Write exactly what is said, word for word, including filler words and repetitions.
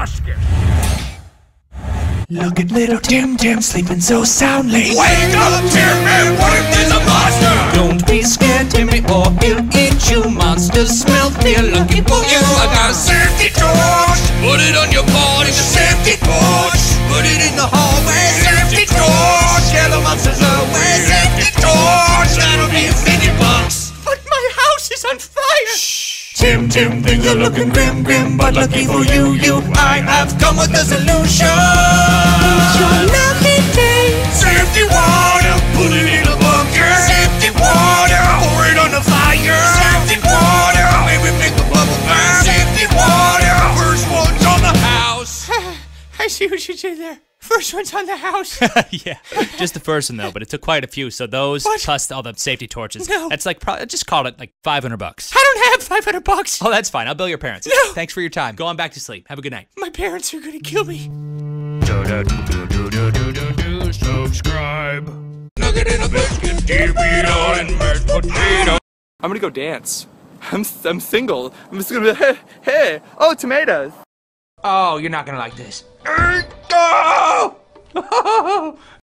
Tobuscus. Look at little Tim Tim sleeping so soundly. Wake up, Timmy! What is a monster? Don't be scared, Timmy, or he'll eat you. Monsters smell fear looking for you. I got a safety torch. Put it on your board. It's a safety torch. Put it in the hallway. Safety torch. Scare the monsters away. Safety torch. That'll be fifty bucks. But my house is on fire. Shh. Tim Tim, things are looking grim grim, but lucky for you, you, I have come with a solution. It's your lucky day. Safety water. Put it in a bunker. Safety water. Pour it on the fire. Safety water. Maybe make the bubble burn. Safety water. First one's on the house. I see what you did there. First one's on the house. Yeah, just the first one though, but it took quite a few. So those What? plus all the safety torches. No. That's like probably just call it like five hundred bucks. I don't have five hundred bucks. Oh, that's fine. I'll bill your parents. No. Thanks for your time. Go on back to sleep. Have a good night. My parents are gonna kill me. Subscribe. Nugget in a biscuit, deep meat and mashed potato. I'm gonna go dance. I'm I'm single. I'm just gonna be hey hey oh tomatoes. Oh, you're not gonna like this. Go!